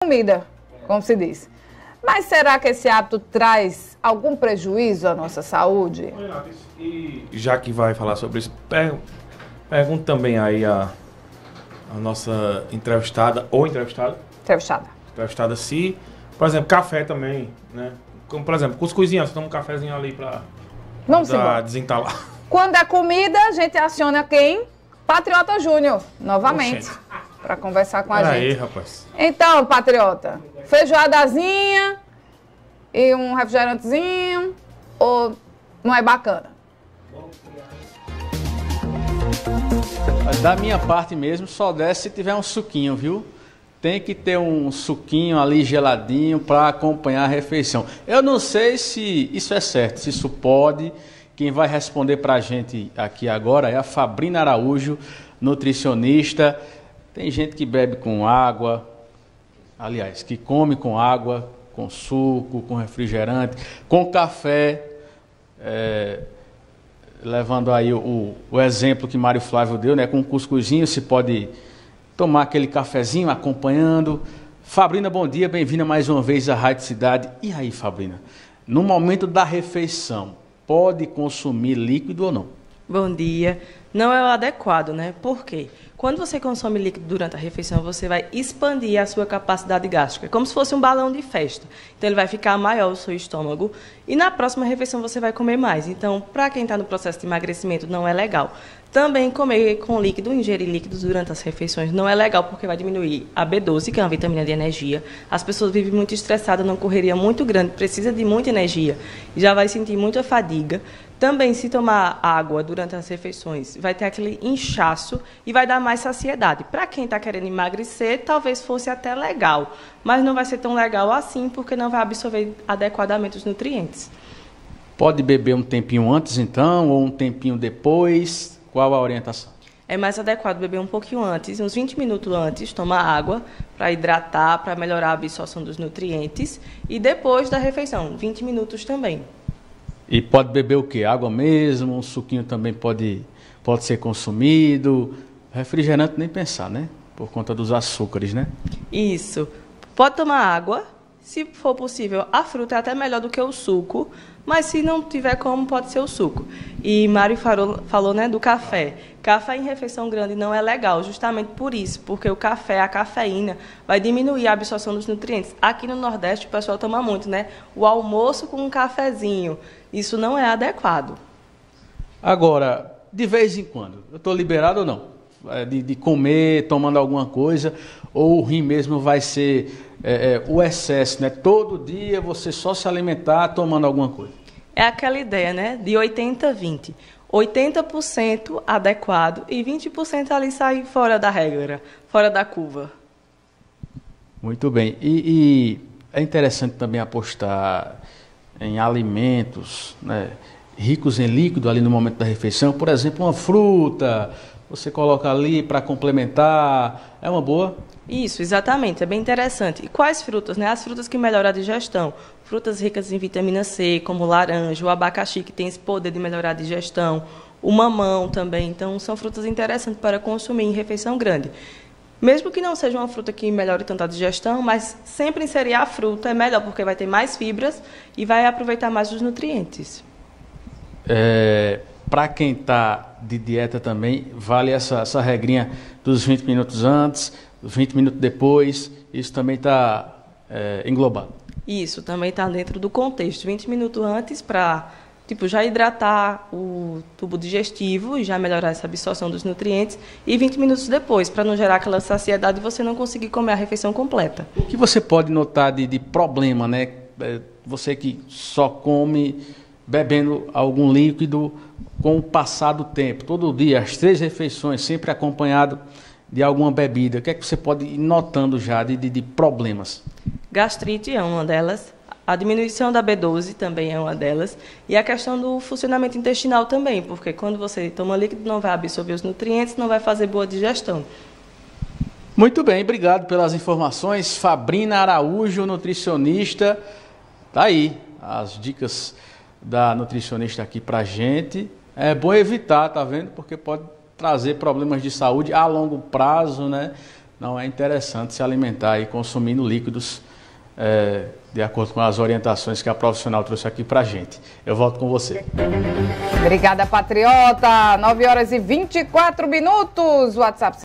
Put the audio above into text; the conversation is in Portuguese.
comida, como se diz. Mas será que esse hábito traz algum prejuízo à nossa saúde? E já que vai falar sobre isso, pergunto também aí a nossa entrevistada ou entrevistada se, por exemplo, café também, né? Como, por exemplo, cuscuzinho, você toma um cafezinho ali pra desentalar. Quando é comida, a gente aciona quem? Patriota Júnior, novamente, para conversar com a gente. Aí, rapaz. Então, Patriota, feijoadazinha e um refrigerantezinho, ou não é bacana? Da minha parte mesmo, só desce se tiver um suquinho, viu? Tem que ter um suquinho ali geladinho para acompanhar a refeição. Eu não sei se isso é certo, se isso pode. Quem vai responder para a gente aqui agora é a Fabrina Araújo, nutricionista. Tem gente que bebe com água, aliás, que come com água, com suco, com refrigerante, com café, levando aí o exemplo que Mário Flávio deu, né? Com um cuscuzinho se pode tomar aquele cafezinho acompanhando. Fabrina, bom dia, bem-vinda mais uma vez à Rádio Cidade. E aí, Fabrina, no momento da refeição, pode consumir líquido ou não? Bom dia. Não é o adequado, né? Por quê? Quando você consome líquido durante a refeição, você vai expandir a sua capacidade gástrica, como se fosse um balão de festa. Então, ele vai ficar maior o seu estômago e na próxima refeição você vai comer mais. Então, para quem está no processo de emagrecimento, não é legal. Também comer com líquido, ingerir líquidos durante as refeições não é legal, porque vai diminuir a B12, que é uma vitamina de energia. As pessoas vivem muito estressadas, numa correria muito grande, precisa de muita energia e já vai sentir muita fadiga. Também, se tomar água durante as refeições, vai ter aquele inchaço e vai dar mais saciedade. Para quem está querendo emagrecer, talvez fosse até legal, mas não vai ser tão legal assim, porque não vai absorver adequadamente os nutrientes. Pode beber um tempinho antes, então, ou um tempinho depois? Qual a orientação? É mais adequado beber um pouquinho antes, uns 20 minutos antes, tomar água para hidratar, para melhorar a absorção dos nutrientes. E depois da refeição, 20 minutos também. E pode beber o quê? Água mesmo? Um suquinho também pode ser consumido? Refrigerante nem pensar, né? Por conta dos açúcares, né? Isso. Pode tomar água. Se for possível, a fruta é até melhor do que o suco, mas se não tiver como, pode ser o suco. E Mário falou, né, do café. Café em refeição grande não é legal, justamente por isso, porque o café, a cafeína, vai diminuir a absorção dos nutrientes. Aqui no Nordeste o pessoal toma muito, né? O almoço com um cafezinho. Isso não é adequado. Agora, de vez em quando, eu estou liberado ou não? De comer, tomando alguma coisa, ou o rim mesmo vai ser o excesso, né? Todo dia você só se alimentar tomando alguma coisa. É aquela ideia, né? De 80-20. 80% adequado e 20% ali sai fora da regra, fora da curva. Muito bem. E é interessante também apostar em alimentos, né, ricos em líquido ali no momento da refeição. Por exemplo, uma fruta, você coloca ali para complementar. É uma boa? Isso, exatamente. É bem interessante. E quais frutas, né? As frutas que melhoram a digestão. Frutas ricas em vitamina C, como o laranja, o abacaxi, que tem esse poder de melhorar a digestão. O mamão também. Então, são frutas interessantes para consumir em refeição grande. Mesmo que não seja uma fruta que melhore tanto a digestão, mas sempre inserir a fruta é melhor, porque vai ter mais fibras e vai aproveitar mais os nutrientes. Para quem está de dieta também, vale essa regrinha dos 20 minutos antes, 20 minutos depois, isso também está englobado. Isso, também está dentro do contexto. 20 minutos antes para já hidratar o tubo digestivo e já melhorar essa absorção dos nutrientes. E 20 minutos depois, para não gerar aquela saciedade e você não conseguir comer a refeição completa. O que você pode notar de problema, né? Você que só come bebendo algum líquido com o passar do tempo, todo dia, as 3 refeições, sempre acompanhado de alguma bebida. O que é que você pode ir notando já de problemas? Gastrite é uma delas, a diminuição da B12 também é uma delas, e a questão do funcionamento intestinal também, porque quando você toma líquido não vai absorver os nutrientes, não vai fazer boa digestão. Muito bem, obrigado pelas informações. Fabrina Araújo, nutricionista. Tá aí as dicas da nutricionista aqui pra gente. É bom evitar, tá vendo? Porque pode trazer problemas de saúde a longo prazo, né? não é interessante se alimentar e consumindo líquidos de acordo com as orientações que a profissional trouxe aqui pra gente. Eu volto com você. Obrigada, Patriota. 9 horas e 24 minutos. WhatsApp